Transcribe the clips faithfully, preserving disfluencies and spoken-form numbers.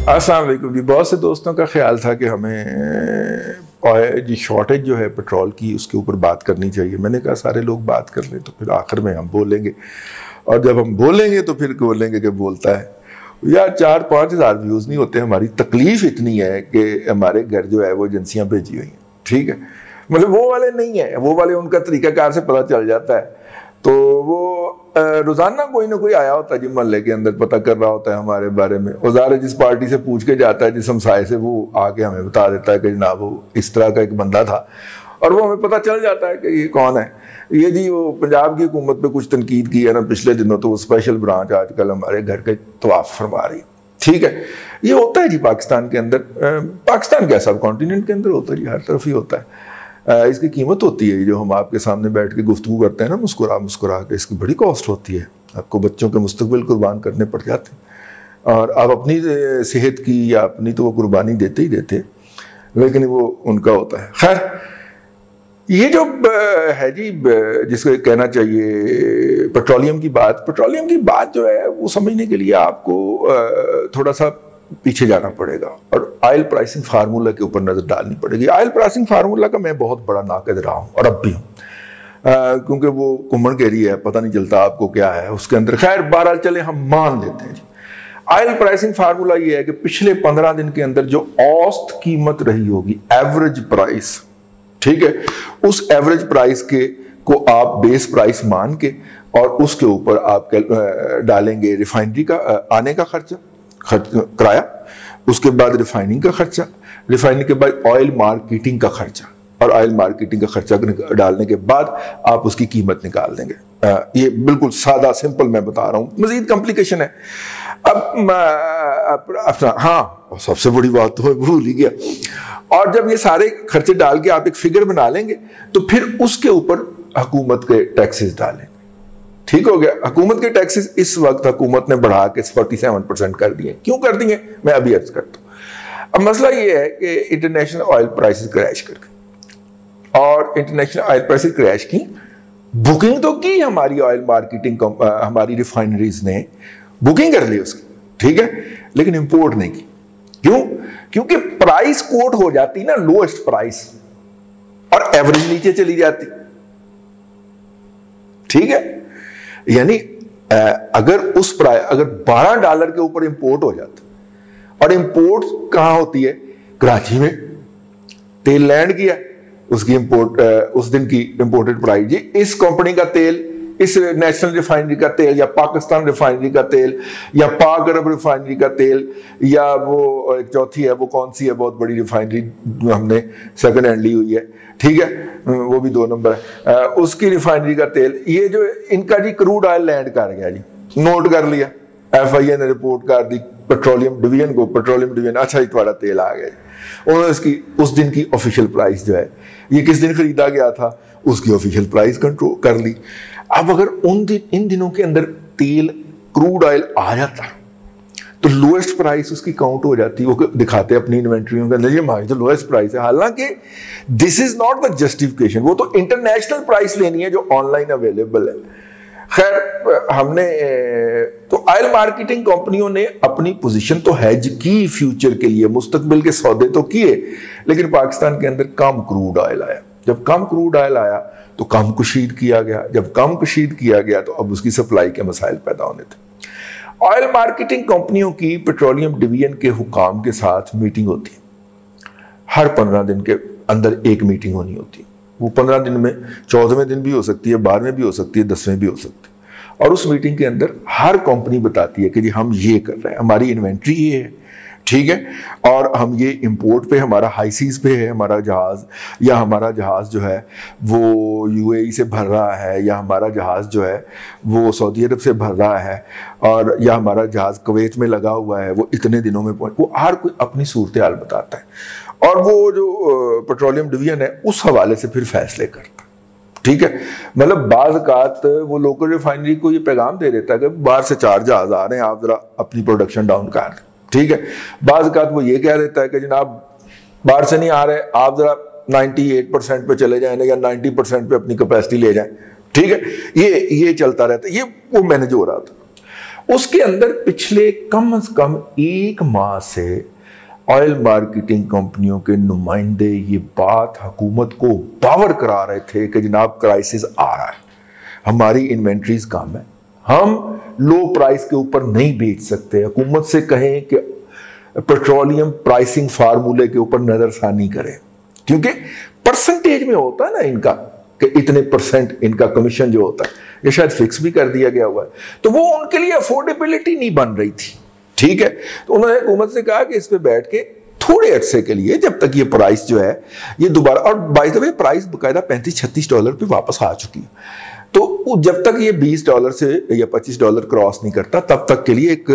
अस्सलाम वालेकुम जी। बहुत से दोस्तों का ख्याल था कि हमें जी शॉर्टेज जो है पेट्रोल की उसके ऊपर बात करनी चाहिए। मैंने कहा सारे लोग बात कर लें तो फिर आखिर में हम बोलेंगे, और जब हम बोलेंगे तो फिर बोलेंगे कि बोलता है यार चार पाँच हज़ार व्यूज़ नहीं होते। हमारी तकलीफ इतनी है कि हमारे घर जो है वो एजेंसियाँ भेजी हुई हैं, ठीक है, मतलब वो वाले नहीं है, वो वाले उनका तरीकाकार से पता चल जाता है। तो वो रोजाना कोई ना कोई आया होता है जी मोहल्ले के अंदर, पता कर रहा होता है हमारे बारे में। औजार जिस पार्टी से पूछ के जाता है, जिस हमसाये से, वो आके हमें बता देता है कि जनाब वो इस तरह का एक बंदा था, और वो हमें पता चल जाता है कि ये कौन है। ये जी वो पंजाब की हुकूमत पे कुछ तनकीद की है ना पिछले दिनों, तो वो स्पेशल ब्रांच आजकल हमारे घर के तवाफ फरमा रही, ठीक है। ये होता है जी पाकिस्तान के अंदर, पाकिस्तान क्या सब कॉन्टिनेंट के अंदर होता है जी, हर तरफ ही होता है। इसकी कीमत होती है जो हम आपके सामने बैठ के गुफ्तगू करते हैं ना मुस्कुरा मुस्कुरा के, इसकी बड़ी कॉस्ट होती है। आपको बच्चों के मुस्तकबिल कुर्बान करने पड़ जाते हैं, और आप अपनी सेहत की या अपनी तो वो कुर्बानी देते ही देते, लेकिन वो उनका होता है। खैर, ये जो है जी जिसको कहना चाहिए पेट्रोलियम की बात, पेट्रोलियम की बात जो है वो समझने के लिए आपको थोड़ा सा पीछे जाना पड़ेगा और ऑयल प्राइसिंग फार्मूला के ऊपर नजर डालनी पड़ेगी। ऑयल प्राइसिंग फार्मूला का मैं बहुत बड़ा नाक़िद रहा हूं और अब भी हूं, क्योंकि वो कुम्मन केरी है, पता नहीं चलता आपको क्या है उसके अंदर। खैर बहरहाल चले हम मान लेते हैं जी। ऑयल प्राइसिंग फार्मूला ये है कि पिछले पंद्रह दिन के अंदर जो औसत कीमत रही होगी, एवरेज प्राइस, ठीक है, उस एवरेज प्राइस के को आप बेस प्राइस मान के और उसके ऊपर आप डालेंगे रिफाइनरी का आने का खर्चा, खर्च किराया, उसके बाद रिफाइनिंग का खर्चा, रिफाइनिंग के बाद ऑयल मार्केटिंग का खर्चा, और ऑयल मार्केटिंग का खर्चा डालने के बाद आप उसकी कीमत निकाल देंगे। आ, ये बिल्कुल सादा सिंपल मैं बता रहा हूँ, मजीद कॉम्प्लिकेशन है। अब अपना हाँ सबसे बड़ी बात तो मैं भूल ही गया। और जब ये सारे खर्चे डाल के आप एक फिगर बना लेंगे तो फिर उसके ऊपर हुकूमत के टैक्सेस डालें, ठीक हो गया। हुकूमत के टैक्सेस इस वक्त हुकूमत ने बढ़ा के सैंतालीस परसेंट कर दिए। क्यों कर दिए मैं अभी अर्ज करता हूं। अब मसला ये है कि इंटरनेशनल ऑयल प्राइसेस क्रैश कर गए, और इंटरनेशनल ऑयल प्राइसेस क्रैश की, बुकिंग तो की हमारी ऑयल मार्केटिंग हमारी रिफाइनरीज ने बुकिंग कर ली उसकी, ठीक है, लेकिन इंपोर्ट नहीं की। क्यों? क्योंकि प्राइस कोट हो जाती ना लोएस्ट प्राइस, और एवरेज नीचे चली जाती, ठीक है। यानी अगर उस प्राइस अगर बारह डॉलर के ऊपर इंपोर्ट हो जाता, और इंपोर्ट कहां होती है? कराची में। तेल लैंड किया, उसकी इंपोर्ट उस दिन की इंपोर्टेड प्राइस जी, इस कंपनी का तेल, इस नेशनल रिफाइनरी का तेल, या पाकिस्तान रिफाइनरी का तेल, या पाक अरब रिफाइनरी का तेल, या वो एक चौथी है, वो कौन सी है बहुत बड़ी रिफाइनरी जो हमने सेकंड हैंड ली हुई है, ठीक है, वो भी दो नंबर है, उसकी रिफाइनरी का तेल, ये जो इनका जी क्रूड ऑयल लैंड कर गया जी, नोट कर लिया, एफ आई ए ने रिपोर्ट कर दी पेट्रोलियम डिवीजन को, पेट्रोलियम डिवीजन अच्छा ही तुम्हारा तेल आ गया। उन्होंने इसकी उस दिन की ऑफिशियल प्राइस जो है, ये किस दिन खरीदा गया था, उसकी ऑफिशियल प्राइस कंट्रोल कर ली। अब अगर उन दिन इन दिनों के अंदर तेल क्रूड ऑयल आ जाता तो लोएस्ट प्राइस उसकी काउंट हो जाती, वो दिखाते अपनी इन्वेंट्रियों के अंदर ये हमारी तो लोएस्ट प्राइस है। हालांकि this is not the justification, वो तो इंटरनेशनल प्राइस लेनी है जो ऑनलाइन अवेलेबल है। खैर हमने तो ऑयल मार्केटिंग कंपनियों ने अपनी पोजीशन तो हेज की फ्यूचर के लिए, मुस्तकबिल के सौदे तो किए, लेकिन पाकिस्तान के अंदर कम क्रूड ऑयल आया। जब कम क्रूड ऑयल आया तो कम कशीद किया गया, जब कम कशीद किया गया तो अब उसकी सप्लाई के मसाइल पैदा होने थे। ऑयल मार्केटिंग कंपनियों की पेट्रोलियम डिवीजन के हुकाम के साथ मीटिंग होती है, हर पंद्रह दिन के अंदर एक मीटिंग होनी होती है। वो पंद्रह दिन में चौदहवें दिन भी हो सकती है, बारहवें भी हो सकती है, दसवें भी हो सकती है। और उस मीटिंग के अंदर हर कंपनी बताती है कि जी हम ये कर रहे हैं, हमारी इन्वेंट्री ये है, ठीक है, और हम ये इंपोर्ट पे, हमारा हाई सीज पे है हमारा जहाज, या हमारा जहाज जो है वो यूएई से भर रहा है, या हमारा जहाज जो है वो सऊदी अरब से भर रहा है, और या हमारा जहाज कुवैत में लगा हुआ है, वो इतने दिनों में पहुंच, वो हर कोई अपनी सूरत हाल बताता है, और वो जो पेट्रोलियम डिवीजन है उस हवाले से फिर फैसले करता है, ठीक है। मतलब बाज़ औक़ात वो लोकल रिफाइनरी को ये पैगाम दे देता है कि बाहर से चार जहाज आ रहे हैं, आप जरा अपनी प्रोडक्शन डाउन कर दें, ठीक है। बाज़ औक़ात वो ये कह देता है कि जनाब बाहर से नहीं आ रहे, आप जरा अट्ठानवे परसेंट पे चले जाएं या नब्बे परसेंट पे अपनी कैपेसिटी ले जाएं, ठीक है। ये ये चलता रहता है, ये वो मैनेज हो रहा था। उसके अंदर पिछले कम से कम एक माह से ऑयल मार्केटिंग कंपनियों के नुमाइंदे ये बात हुकूमत को बावर करा रहे थे कि जनाब क्राइसिस आ रहा है, हमारी इन्वेंट्रीज कम है, हम लो प्राइस के ऊपर नहीं बेच सकते। हुकूमत से कहें कि पेट्रोलियम प्राइसिंग फार्मूले के ऊपर नजरसानी करें, क्योंकि परसेंटेज में होता है ना इनका कि इतने परसेंट इनका कमीशन जो होता है, ये शायद फिक्स भी कर दिया गया हुआ है, तो वो उनके लिए अफोर्डेबिलिटी नहीं बन रही थी। ठीक है, तो उन्होंने हुकूमत से कहा कि इस पे बैठ के थोड़े अरसे के लिए, जब तक ये प्राइस जो है ये दोबारा, और बाय द वे प्राइस बकायदा पैंतीस छत्तीस डॉलर पे वापस आ चुकी है, तो जब तक ये बीस डॉलर से या पच्चीस डॉलर क्रॉस नहीं करता तब तक के लिए एक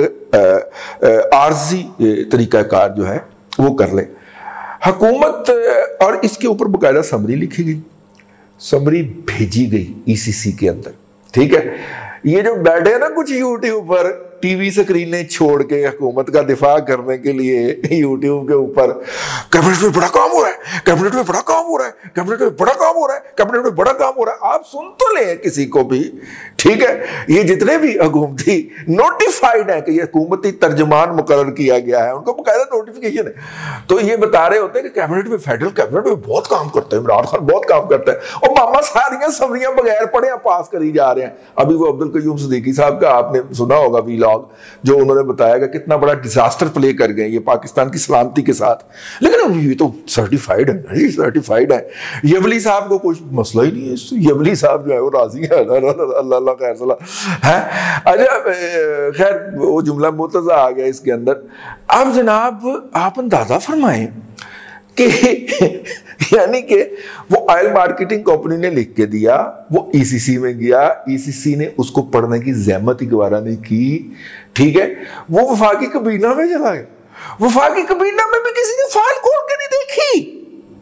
आर्जी तरीकाकार जो है वो कर ले हुकूमत। और इसके ऊपर बकायदा समरी लिखी गई, समरी भेजी गई ईसीसी के अंदर। ठीक है, ये जो बैठे हैं ना कुछ यूट्यूब पर टीवी स्क्रीनें छोड़ के हुकूमत का दिफा करने के लिए यूट्यूब के ऊपर, कैबिनेट में बड़ा काम हो रहा है, कैबिनेट में बड़ा काम हो रहा है, कैबिनेट में बड़ा काम हो रहा है, कैबिनेट में बड़ा काम हो रहा है, आप सुन तो ले किसी को भी। ठीक है, ये जितने भी हुकूमती नोटिफाइड है कि ये हुकूमती तर्जमान मुकर्रर किया गया है, उनको बकायदा नोटिफिकेशन है, तो ये बता रहे होते हैं कि कैबिनेट में, फेडरल कैबिनेट में बहुत काम करते हैं, इमरान खान बहुत काम करता है, और मामा सारियां समरियां बगैर पढ़े पास करी जा रहे हैं। अभी वो अब्दुल कयूम सिद्दीकी साहब का आपने सुना होगा वीलॉग, जो उन्होंने बताया कि कितना बड़ा डिजास्टर प्ले कर गए ये पाकिस्तान की सलामती के साथ, लेकिन ये तो सर्टिफाइड है, ये सर्टिफाइड है। यवली साहब को कोई मसला ही नहीं है, यवली साहब जो है वो राजी है, अल्लाह खैर सला है। अच्छा, खैर वो जुमला मुतज़ा आ गया इसके अंदर। अब जनाब आप अंदाजा फरमाएं कि यानी कि वो ऑयल मार्केटिंग कंपनी ने लिख के दिया, वो ईसीसी में गया, ईसीसी ने उसको पढ़ने की ज़हमत ही गवारा नहीं की। ठीक है, वो वफाकी कबीना में चला गया, वफाकी कबीना में भी किसी ने फाइल खोल के नहीं देखी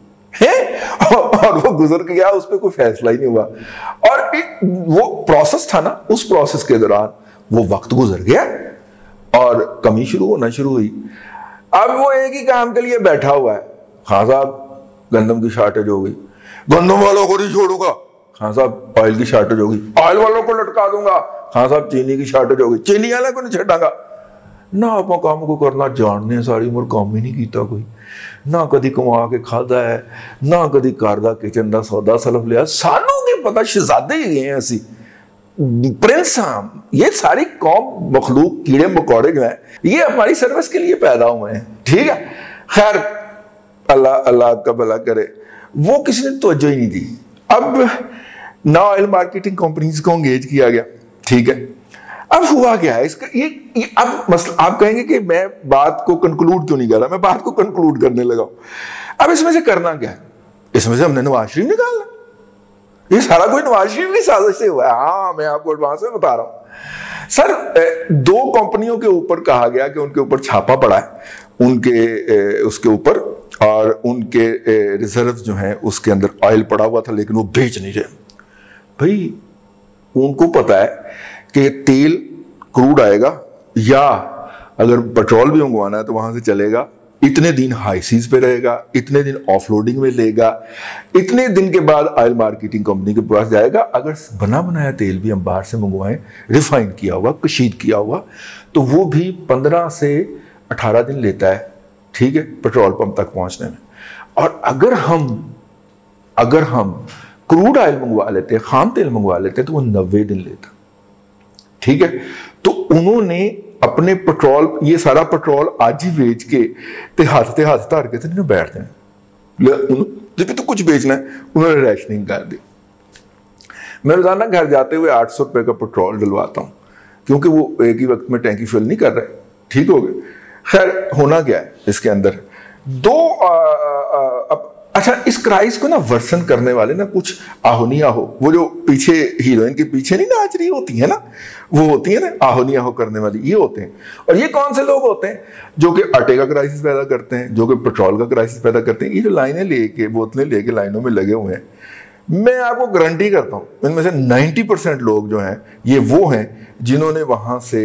है, और वो गुजर गया, उस पर कोई फैसला ही नहीं हुआ। और वो प्रोसेस था ना, उस प्रोसेस के दौरान वो वक्त गुजर गया और कमी शुरू होना शुरू हुई। अब वो एक ही काम के लिए बैठा हुआ है, खान साहब गंदम की शॉर्टेज हो गई, गंदम वालों को नहीं छोड़ूंगा, खान साहब ऑयल की शॉर्टेज हो गई, ऑयल वालों को लटका दूंगा, खान साहब चीनी की शॉर्टेज हो गई, चीनी वाले को नहीं छटांगा ना। आप काम को करना जानने, सारी उम्र काम ही नहीं किया कोई, ना कभी कमा के खाता है, ना कभी घर का किचन का सौदा सलफ लिया, सानों की पता शहजादे ही गए हैं असी प्रिंस हम, ये सारी कौम मखलूक कीड़े मकोड़े जो हैं ये हमारी सर्विस के लिए पैदा हुए हैं। ठीक है, खैर अल्लाह अल्लाह आपका भला करे, वो किसी ने तवज्जो ही नहीं दी। अब ना ऑयल मार्केटिंग कंपनीज को एंगेज किया गया। ठीक है, अब हुआ क्या है इसका, ये, ये अब मसला, आप कहेंगे कि मैं बात को कंक्लूड क्यों नहीं कर रहा, मैं बात को कंक्लूड करने लगा। अब इसमें से करना क्या है, इसमें से हमने नवाज शरीफ निकालना, ये सारा कोई नवाज शरीफ की साजिश से हुआ है। हाँ, मैं आपको एडवांस में बता रहा हूं सर, दो कंपनियों के ऊपर कहा गया कि उनके ऊपर छापा पड़ा है, उनके उसके ऊपर, और उनके रिजर्व जो हैं उसके अंदर ऑयल पड़ा हुआ था, लेकिन वो बेच नहीं रहे। भाई उनको पता है कि तेल क्रूड आएगा, या अगर पेट्रोल भी मंगवाना है तो वहां से चलेगा, इतने दिन हाई सीज पे रहेगा, इतने दिन ऑफलोडिंग में लेगा, इतने दिन के बाद ऑयल मार्केटिंग कंपनी के पास जाएगा। अगर बना बनाया तेल भी हम बाहर से मंगवाएं, रिफाइन किया हुआ, कशीद किया हुआ, तो वो भी पंद्रह से अठारह दिन लेता है। ठीक है, पेट्रोल पंप तक पहुंचने में। और अगर हम अगर हम क्रूड ऑयल मंगवा लेते, खाम तेल मंगवा लेते, तो वो नब्बे दिन लेता। ठीक है, तो उन्होंने अपने पेट्रोल, ये सारा पेट्रोल आज ही बेच के ते हाथ ते हाथ धर के तो नहीं बैठते हैं, तो कुछ बेचना है, उन्होंने रैशनिंग कर दी। मैं रोजाना घर जाते हुए आठ सौ रुपए का पेट्रोल डलवाता हूँ, क्योंकि वो एक ही वक्त में टैंकी फिल नहीं कर रहे। ठीक हो गए। खैर होना क्या है इसके अंदर, दो आ, आ, आ, अच्छा, इस क्राइस को ना वर्सन करने वाले ना कुछ आहो नहीं आहो, वो जो पीछे हीरोइन के पीछे नहीं नाच रही होती है ना, वो होती है ना आहो नहीं आहो करने वाली, ये होते हैं। और ये कौन से लोग होते हैं जो कि आटे का क्राइसिस पैदा करते हैं, जो कि पेट्रोल का क्राइसिस पैदा करते हैं। ये जो लाइनें लेके, बोतलें लेके लाइनों में लगे हुए हैं, मैं आपको गारंटी करता हूँ इनमें से नाइन्टी परसेंट लोग जो हैं ये वो हैं जिन्होंने वहां से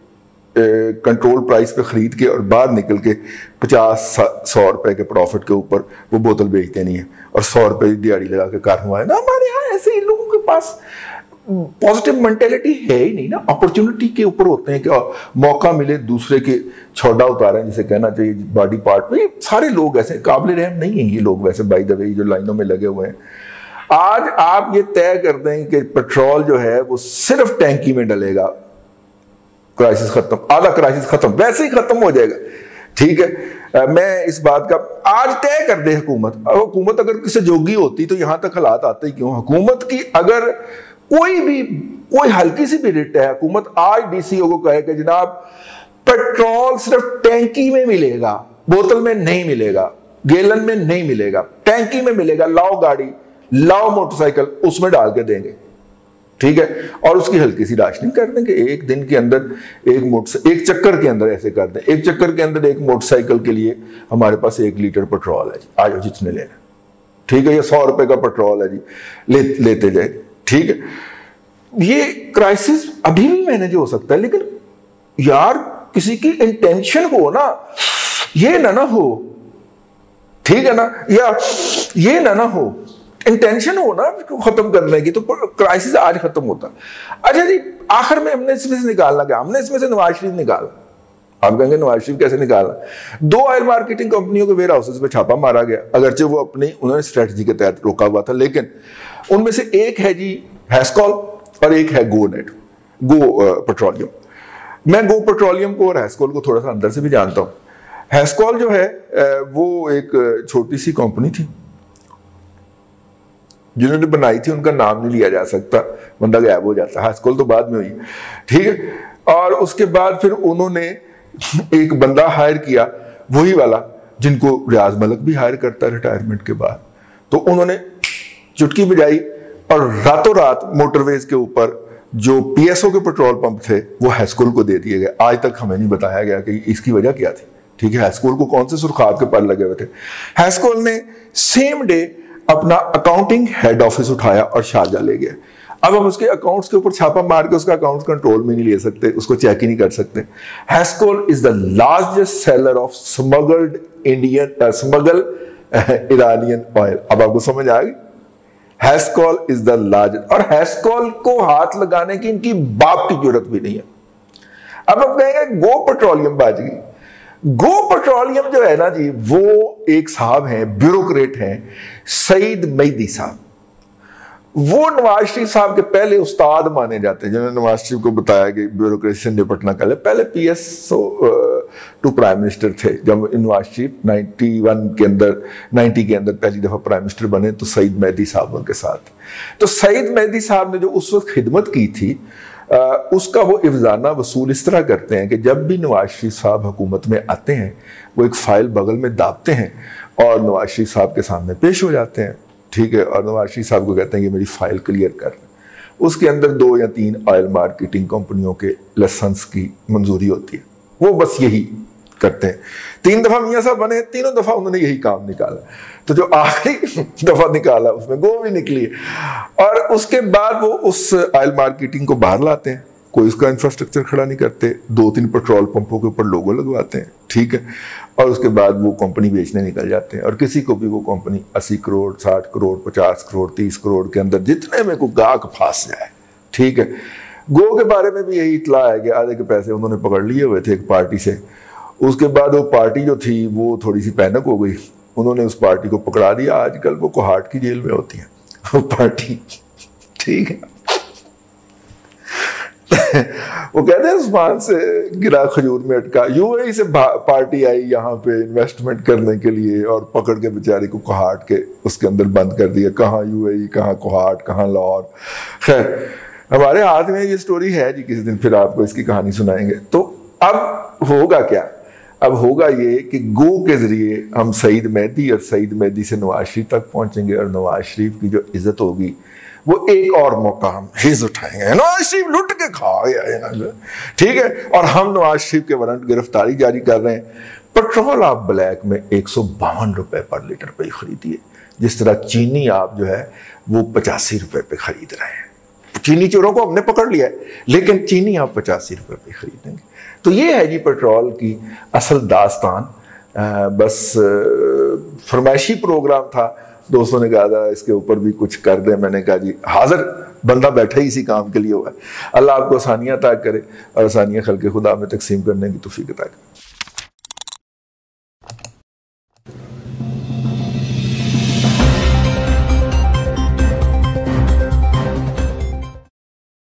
कंट्रोल प्राइस पे खरीद के और बाद निकल के पचास सौ रुपए के प्रॉफिट के ऊपर वो बोतल बेचते नहीं है, और सौ रुपए की दिहाड़ी लगा के कार हुआ है ना। हमारे यहाँ ऐसे ही लोगों के पास पॉजिटिव मेंटेलिटी है ही नहीं ना, अपॉर्चुनिटी के ऊपर होते हैं कि मौका मिले दूसरे के छोड़ा उतारें, जिसे कहना चाहिए बॉडी पार्ट में। सारे लोग ऐसे काबिल रहम नहीं है ये लोग वैसे, बाय द वे जो लाइनों में लगे हुए हैं। आज आप ये तय कर दें कि पेट्रोल जो है वो सिर्फ टैंकी में डलेगा, क्राइसिस खत्म, आधा क्राइसिस खत्म, वैसे ही खत्म हो जाएगा। ठीक है, आ, मैं इस बात का आज तय कर दे हुकूमत। हुकूमत अगर किसी जोगी होती तो यहां तक हालात आते ही क्यों। हुकूमत की अगर कोई भी कोई हल्की सी भी रिट है, हुकूमत आज डीसीओ को कहे कि जनाब पेट्रोल सिर्फ टैंकी में मिलेगा, बोतल में नहीं मिलेगा, गैलन में नहीं मिलेगा, टैंकी में मिलेगा, लाओ गाड़ी, लाओ मोटरसाइकिल, उसमें डाल के देंगे। ठीक है, और उसकी हल्की सी राशनिंग कर देंगे। एक दिन के अंदर एक मोटर एक चक्कर के अंदर ऐसे कर दें, एक चक्कर के अंदर एक मोटरसाइकिल के लिए हमारे पास एक लीटर पेट्रोल है जी, आ जाओ जितने लेना। ठीक है, ये सौ रुपए का पेट्रोल है जी, ले, लेते जाए। ठीक है, ये क्राइसिस अभी भी मैनेज हो सकता है, लेकिन यार किसी की इंटेंशन हो ना, ये ना ना हो। ठीक है ना, या ये ना ना हो, इंटेंशन हो ना खत्म करने की, तो क्राइसिस आज खत्म होता। अच्छा जी, आखिर में हमने इसमें से निकालना क्या? हमने इसमें से नवाज शरीफ निकाला। आप कहेंगे नवाज शरीफ कैसे निकाला? दो ऑयल मार्केटिंग कंपनियों के वेयर हाउसेस पे छापा मारा गया, अगरचे वो अपनी उन्होंने स्ट्रेटजी के तहत रोका हुआ था, लेकिन उनमें से एक है जी हैस्कॉल और एक है गो नेट गो पेट्रोलियम। मैं गो पेट्रोलियम को और हैस्कॉल को थोड़ा सा अंदर से भी जानता हूं। हैस्कॉल जो है वो एक छोटी सी कंपनी थी, जिन्होंने बनाई थी उनका नाम नहीं लिया जा सकता, बंदा गायब हो जाता। हैस्कॉल तो बाद में हुई। ठीक है, और उसके बाद फिर उन्होंने एक बंदा हायर किया, वही वाला जिनको रियाज मलिक भी हायर करता रिटायरमेंट के बाद। तो उन्होंने चुटकी बजाई और रातों रात मोटरवेज के ऊपर जो पीएसओ के पेट्रोल पंप थे वो हैस्कॉल को दे दिए गए। आज तक हमें नहीं बताया गया कि इसकी वजह क्या थी। ठीक है, हैस्कॉल को कौन से सुर्खाब के पर लगे हुए थे। हैस्कॉल ने सेम डे अपना अकाउंटिंग हेड ऑफिस उठाया और शारजा ले गया। अब हम उसके अकाउंट्स के ऊपर छापा मार के उसका अकाउंट कंट्रोल में नहीं ले सकते, उसको चेक ही नहीं कर सकते। Hascol is the largest seller of smuggled Indian smuggle Iranian oil. अब आपको समझ आ गई, हैस्कॉल इज द लार्जेस्ट, और हैस्कॉल को हाथ लगाने की इनकी बाप की जरूरत भी नहीं है। अब हम कहेंगे गो पेट्रोलियम बाज गई। गो पेट्रोलियम जो है ना जी, वो एक साहब हैं, ब्यूरोक्रेट हैं, सईद मेहदी साहब। वो नवाज शरीफ साहब के पहले उस्ताद माने जाते हैं, जिन्होंने नवाज शरीफ को बताया कि ब्यूरोक्रेसी से निपटना कर ले। पहले पीएसओ टू प्राइम मिनिस्टर थे। जब नवाज शरीफ इक्यानवे के अंदर नब्बे के अंदर पहली दफा प्राइम मिनिस्टर बने तो सईद मेहदी साहब उनके साथ। तो सईद मेहदी साहब ने जो उस वक्त खिदमत की थी, आ, उसका वो इफ्जाना वसूल इस तरह करते हैं कि जब भी नवाज शरीफ साहब हुकूमत में आते हैं, वो एक फाइल बगल में दाबते हैं और नवाज शरीफ साहब के सामने पेश हो जाते हैं। ठीक है, और नवाज शरीफ साहब को कहते हैं कि मेरी फाइल क्लियर कर। उसके अंदर दो या तीन ऑयल मार्केटिंग कंपनियों के लाइसेंस की मंजूरी होती है, वो बस यही करते हैं। तीन दफा मियां साहब बने, तीनों दफा उन्होंने यही काम निकाला। तो जो आखिरी दफा निकाला उसमें गो भी निकली, और उसके बाद वो उस ऑयल मार्केटिंग को बाहर लाते हैं। कोई उसका इंफ्रास्ट्रक्चर खड़ा नहीं करते, दो तीन पेट्रोल पंपों के ऊपर लोगो लगवाते हैं। ठीक है, और उसके बाद वो कंपनी बेचने निकल जाते हैं। और किसी को भी वो कंपनी अस्सी करोड़, साठ करोड़, पचास करोड़, तीस करोड़ के अंदर जितने में को गाहक फांस जाए। ठीक है, गो के बारे में भी यही इतला है कि आधे के पैसे उन्होंने पकड़ लिए हुए थे एक पार्टी से। उसके बाद वो पार्टी जो थी वो थोड़ी सी पैनक हो गई, उन्होंने उस पार्टी को पकड़ा दिया। आजकल वो कोहाट की जेल में होती है वो पार्टी। ठीक है, वो कहते हैं उस्मान से गिरा खजूर में अटका। यूएई से पार्टी आई यहाँ पे इन्वेस्टमेंट करने के लिए और पकड़ के बेचारे को कोहाट के उसके अंदर बंद कर दिया। कहाँ यूएई, कहाँ कोहाट, कहाँ लाहौर। खैर, हमारे हाथ में ये स्टोरी है जी, किसी दिन फिर आपको इसकी कहानी सुनाएंगे। तो अब होगा क्या? अब होगा ये कि गो के जरिए हम सईद मेहदी और सईद मेहदी से नवाज शरीफ तक पहुंचेंगे, और नवाज शरीफ की जो इज्जत होगी वो एक और मौका हम हिज उठाएंगे। नवाज शरीफ लुट के खा गया। ठीक है, और हम नवाज शरीफ के वारंट गिरफ्तारी जारी कर रहे हैं। पेट्रोल आप ब्लैक में एक सौ बावन रुपए पर लीटर पे खरीदिए, जिस तरह चीनी आप जो है वो पचासी रुपए पे खरीद रहे हैं। चीनी चोरों को हमने पकड़ लिया है, लेकिन चीनी आप पचासी रुपए पे खरीदेंगे। तो ये है जी पेट्रोल की असल दास्तान। आ, बस फरमाइशी प्रोग्राम था, दोस्तों ने कहा था इसके ऊपर भी कुछ कर दें, मैंने कहा जी हाजिर, बंदा बैठा ही इसी काम के लिए हुआ है। अल्लाह आपको आसानियाँ अता करे और आसानियाँ खल्क़े खुदा में तकसीम करने की तौफीक अता करे।